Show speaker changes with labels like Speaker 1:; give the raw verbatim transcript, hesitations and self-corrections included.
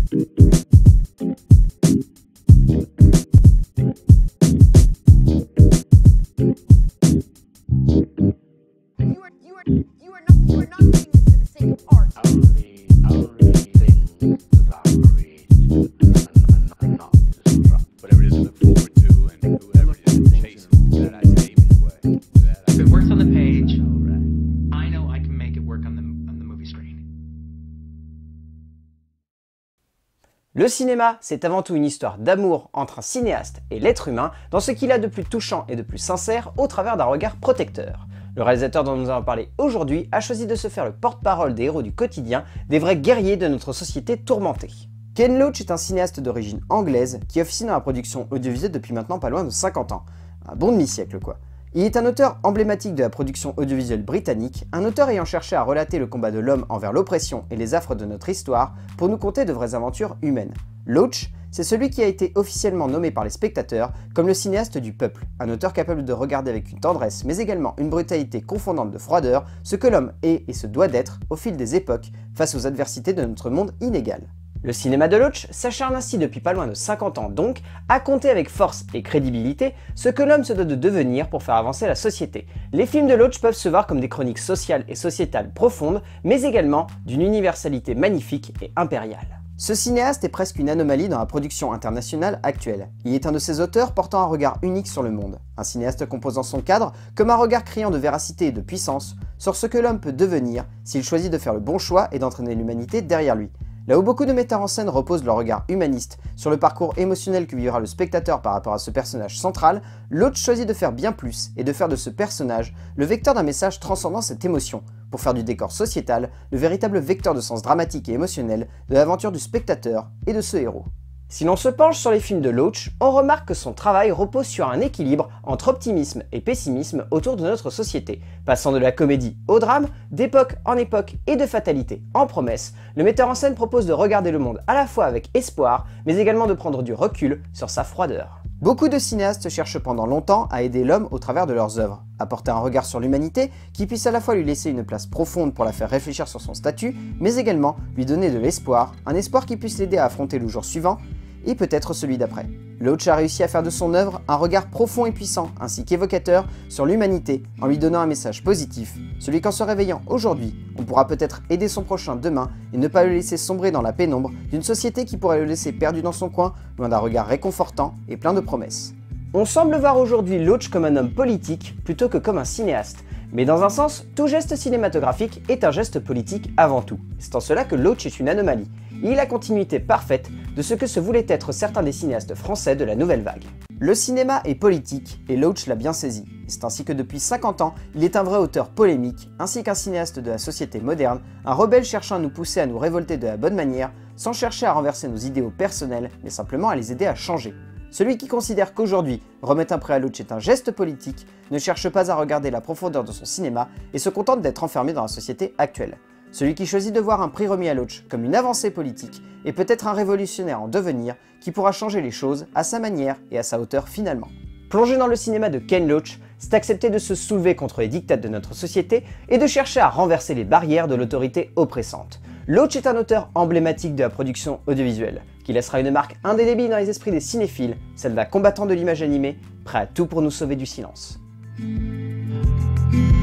Speaker 1: Le cinéma, c'est avant tout une histoire d'amour entre un cinéaste et l'être humain dans ce qu'il a de plus touchant et de plus sincère au travers d'un regard protecteur. Le réalisateur dont nous allons parler aujourd'hui a choisi de se faire le porte-parole des héros du quotidien, des vrais guerriers de notre société tourmentée. Ken Loach est un cinéaste d'origine anglaise qui officie dans la production audiovisuelle depuis maintenant pas loin de cinquante ans. Un bon demi-siècle quoi. Il est un auteur emblématique de la production audiovisuelle britannique, un auteur ayant cherché à relater le combat de l'homme envers l'oppression et les affres de notre histoire pour nous conter de vraies aventures humaines. Loach, c'est celui qui a été officiellement nommé par les spectateurs comme le cinéaste du peuple, un auteur capable de regarder avec une tendresse mais également une brutalité confondante de froideur ce que l'homme est et se doit d'être au fil des époques face aux adversités de notre monde inégal. Le cinéma de Loach s'acharne ainsi depuis pas loin de cinquante ans donc à compter avec force et crédibilité ce que l'homme se doit de devenir pour faire avancer la société. Les films de Loach peuvent se voir comme des chroniques sociales et sociétales profondes, mais également d'une universalité magnifique et impériale. Ce cinéaste est presque une anomalie dans la production internationale actuelle. Il est un de ces auteurs portant un regard unique sur le monde, un cinéaste composant son cadre comme un regard criant de véracité et de puissance sur ce que l'homme peut devenir s'il choisit de faire le bon choix et d'entraîner l'humanité derrière lui. Là où beaucoup de metteurs en scène reposent leur regard humaniste sur le parcours émotionnel que vivra le spectateur par rapport à ce personnage central, Loach choisit de faire bien plus et de faire de ce personnage le vecteur d'un message transcendant cette émotion, pour faire du décor sociétal le véritable vecteur de sens dramatique et émotionnel de l'aventure du spectateur et de ce héros. Si l'on se penche sur les films de Loach, on remarque que son travail repose sur un équilibre entre optimisme et pessimisme autour de notre société. Passant de la comédie au drame, d'époque en époque et de fatalité en promesse, le metteur en scène propose de regarder le monde à la fois avec espoir, mais également de prendre du recul sur sa froideur. Beaucoup de cinéastes cherchent pendant longtemps à aider l'homme au travers de leurs œuvres, à porter un regard sur l'humanité qui puisse à la fois lui laisser une place profonde pour la faire réfléchir sur son statut, mais également lui donner de l'espoir, un espoir qui puisse l'aider à affronter le jour suivant, et peut-être celui d'après. Loach a réussi à faire de son œuvre un regard profond et puissant, ainsi qu'évocateur sur l'humanité, en lui donnant un message positif, celui qu'en se réveillant aujourd'hui, on pourra peut-être aider son prochain demain et ne pas le laisser sombrer dans la pénombre d'une société qui pourrait le laisser perdu dans son coin, loin d'un regard réconfortant et plein de promesses. On semble voir aujourd'hui Loach comme un homme politique plutôt que comme un cinéaste. Mais dans un sens, tout geste cinématographique est un geste politique avant tout. C'est en cela que Loach est une anomalie. Il est la continuité parfaite de ce que se voulaient être certains des cinéastes français de la nouvelle vague. Le cinéma est politique et Loach l'a bien saisi. C'est ainsi que depuis cinquante ans, il est un vrai auteur polémique, ainsi qu'un cinéaste de la société moderne, un rebelle cherchant à nous pousser à nous révolter de la bonne manière, sans chercher à renverser nos idéaux personnels, mais simplement à les aider à changer. Celui qui considère qu'aujourd'hui, remettre un prix à Loach est un geste politique, ne cherche pas à regarder la profondeur de son cinéma et se contente d'être enfermé dans la société actuelle. Celui qui choisit de voir un prix remis à Loach comme une avancée politique est peut-être un révolutionnaire en devenir qui pourra changer les choses à sa manière et à sa hauteur finalement. Plonger dans le cinéma de Ken Loach, c'est accepter de se soulever contre les diktats de notre société et de chercher à renverser les barrières de l'autorité oppressante. Loach est un auteur emblématique de la production audiovisuelle, qui laissera une marque indélébile dans les esprits des cinéphiles, celle d'un combattant de l'image animée, prêt à tout pour nous sauver du silence.